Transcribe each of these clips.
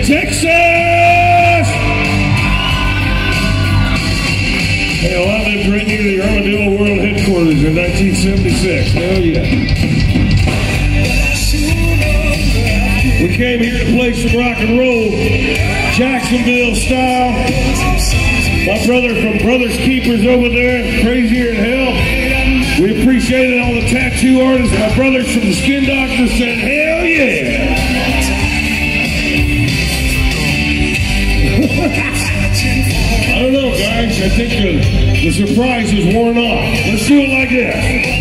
Texas! Hell, I lived right near the Armadillo World Headquarters in 1976. Hell yeah. We came here to play some rock and roll, Jacksonville style. My brother from Brothers Keepers over there, crazier than hell. We appreciated all the tattoo artists. My brothers from the Skin Doctors said, hell yeah. I don't know, guys. I think the surprise is worn off. Let's do it like this.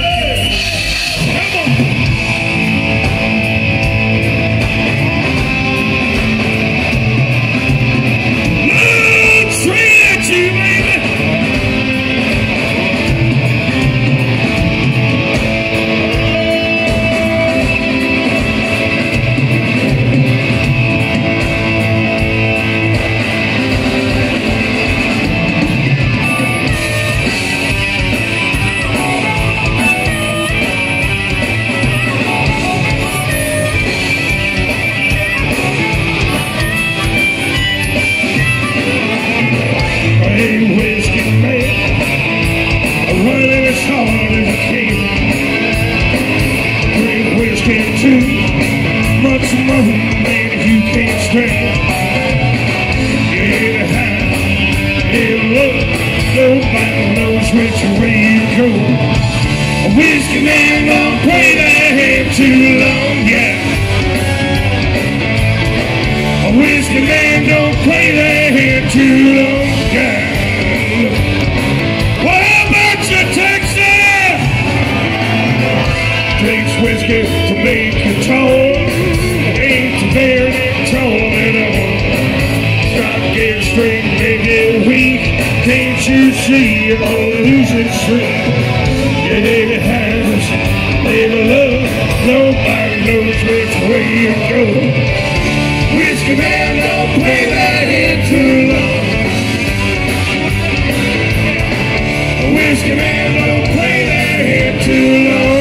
Whiskey man don't play that hand too long, yeah. A whiskey man don't play that hand too long, yeah. Well, how about you, Texas? Takes whiskey to make you tall. Ain't very tall at all. Stop getting straight, make it weak. Can't you see you're losing strength? It has, baby love, nobody knows which way you go. Whiskey man don't play that hand too long. Whiskey man don't play that hand too long.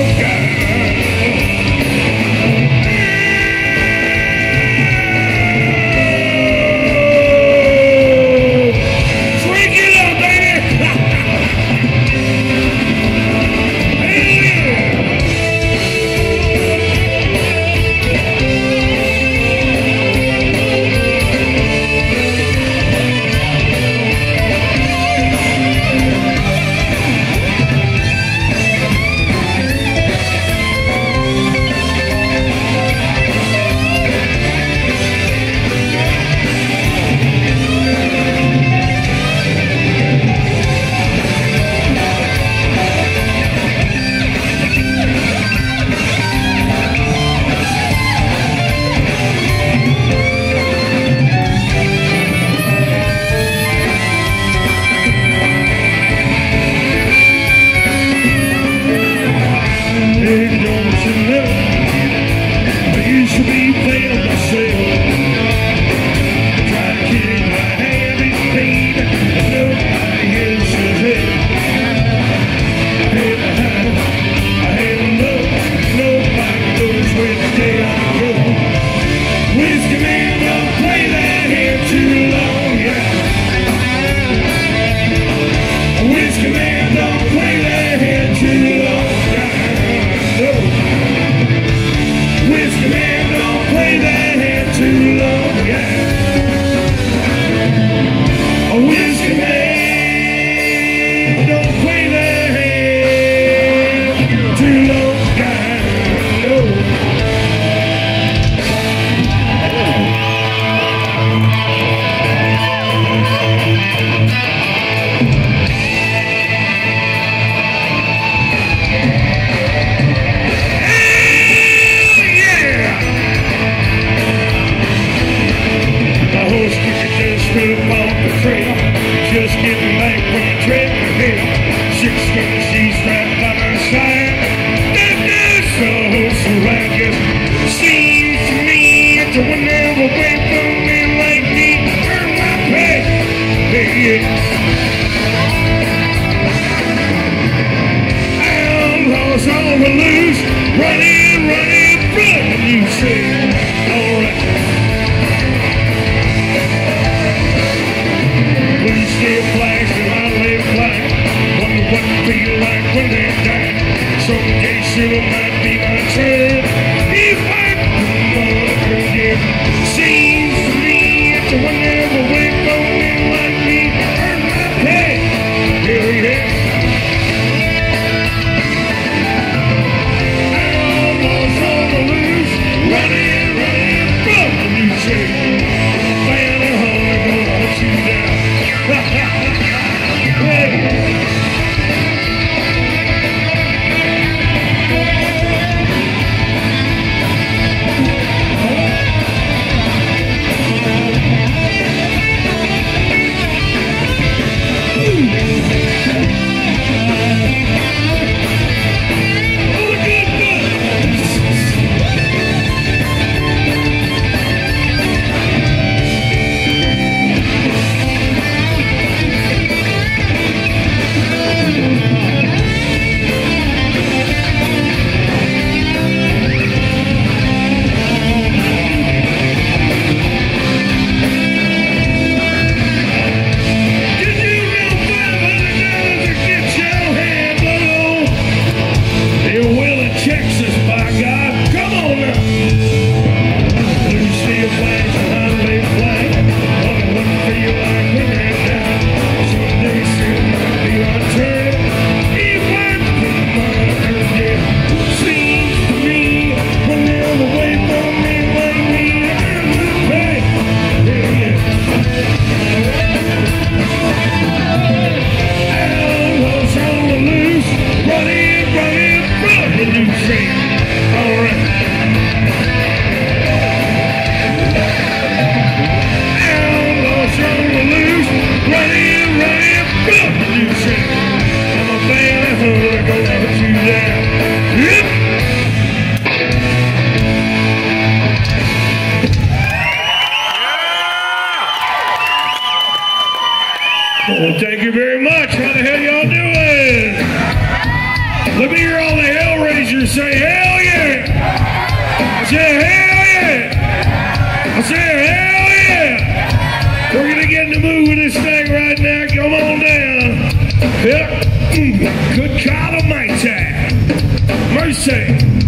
Well, thank you very much. How the hell y'all doing? Let me hear all the Hellraisers say hell yeah! I said hell yeah! I said hell yeah! We're gonna get in the mood with this thing right now. Come on down. Yep. Good God Almighty. Mercy.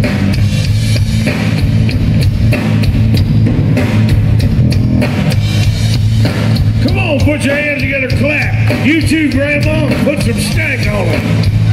Come on, put your hands together, clap. You too, Grandma, put some stank on it.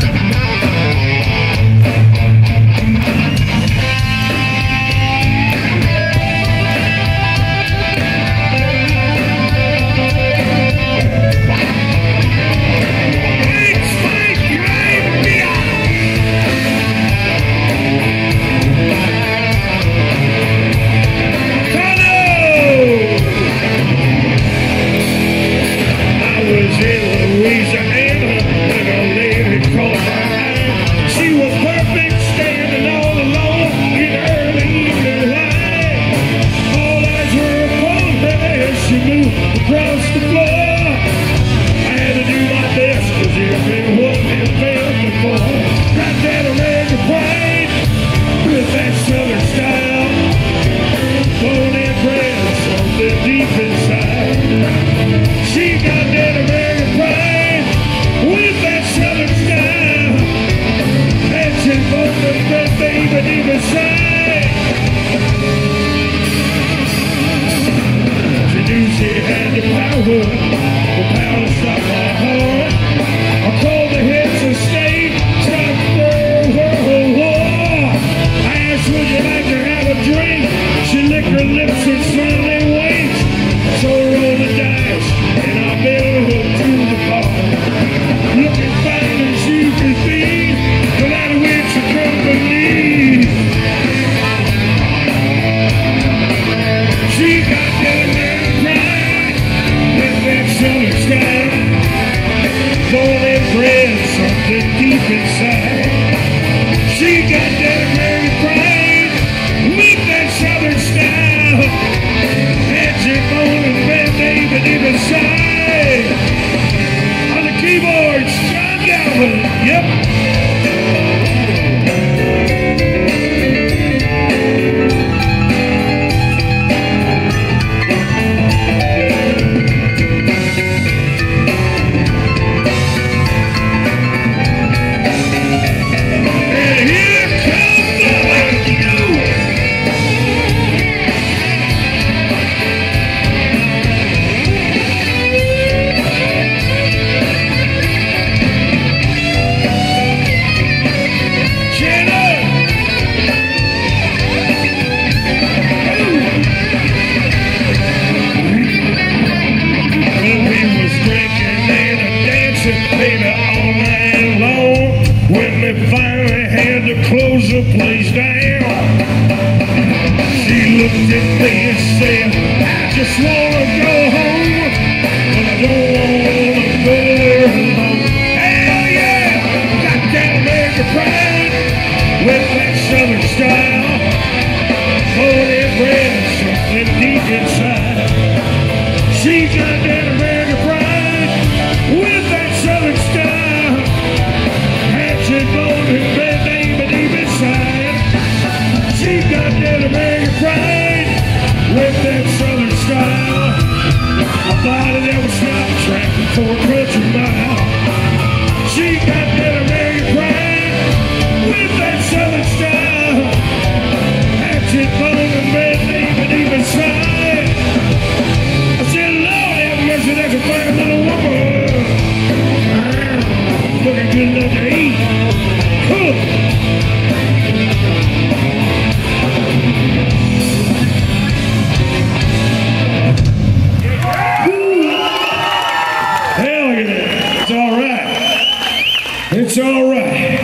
It's all right.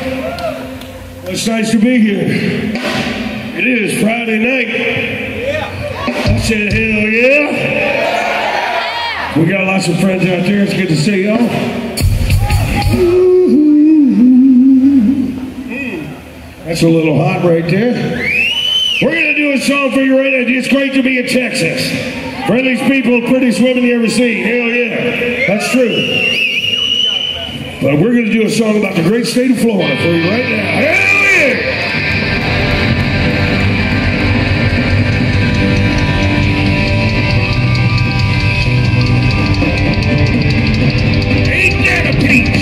Well, it's nice to be here. It is Friday night. I said, hell yeah. We got lots of friends out there. It's good to see y'all. That's a little hot right there. We're going to do a song for you right now. It's great to be in Texas. Friendliest people, prettiest women you ever seen. Hell yeah, that's true. But we're going to do a song about the great state of Florida for you right now. Hell yeah! Ain't that a peach?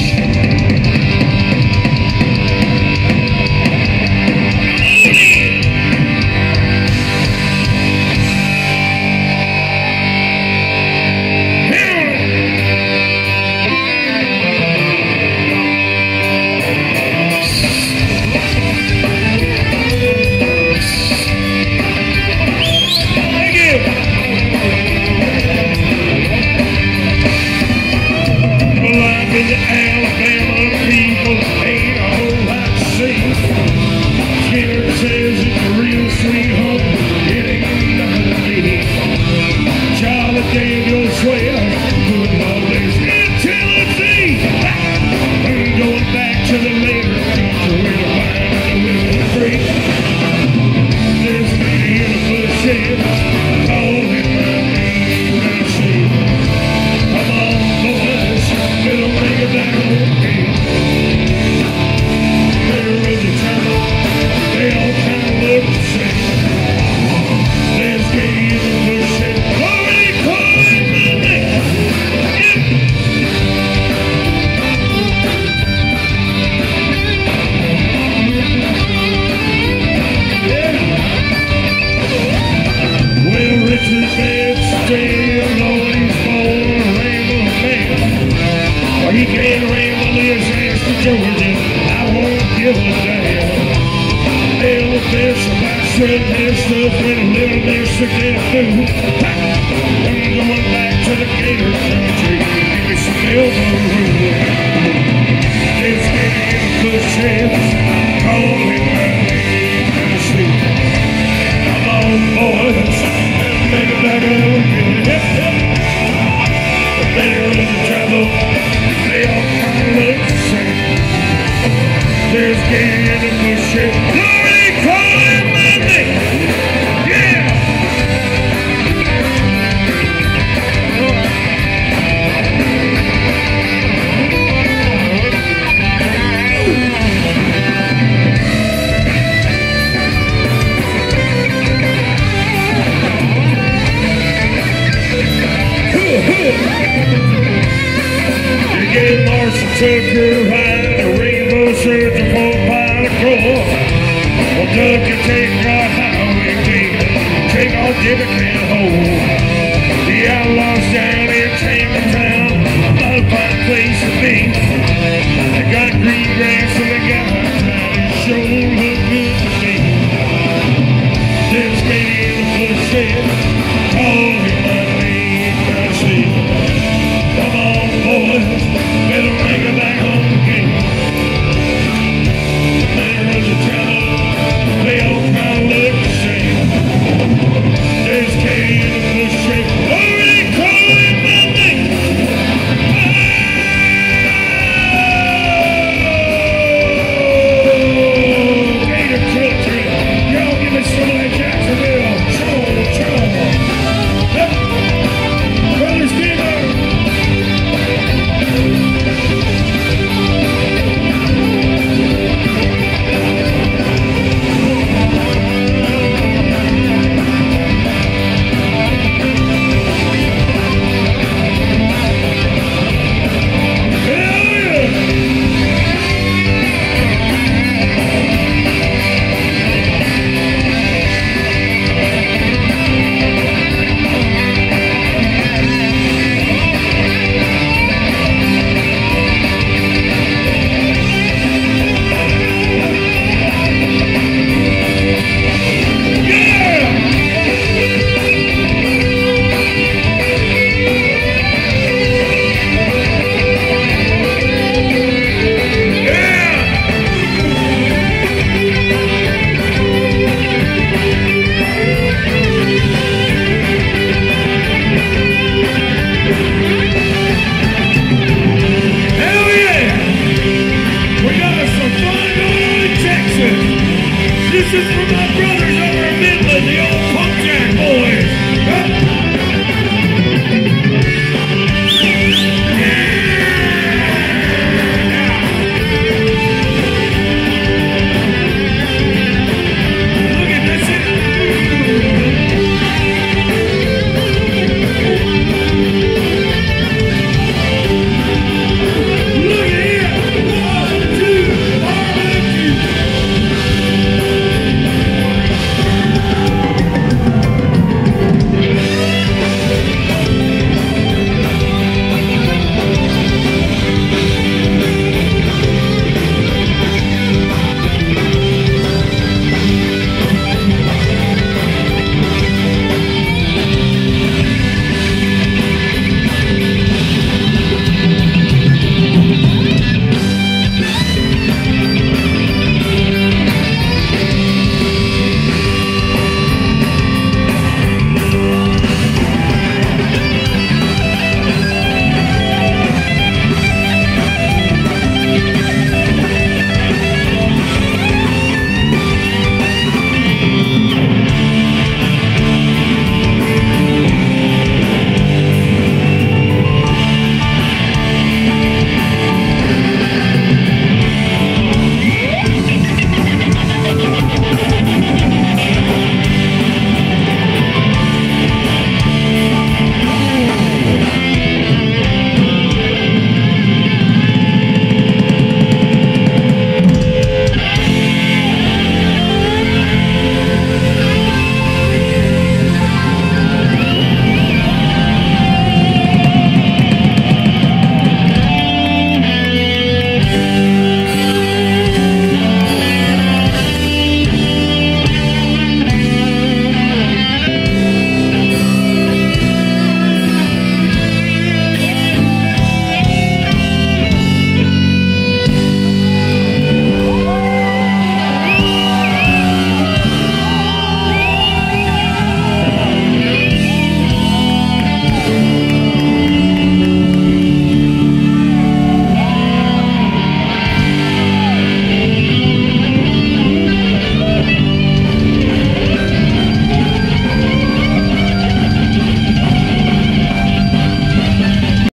Take our Jimmy can hold.